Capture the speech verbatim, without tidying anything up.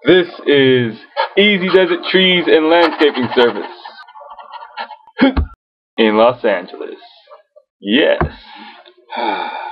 This is Easy Desert Trees and Landscaping Service in Los Angeles. Yes.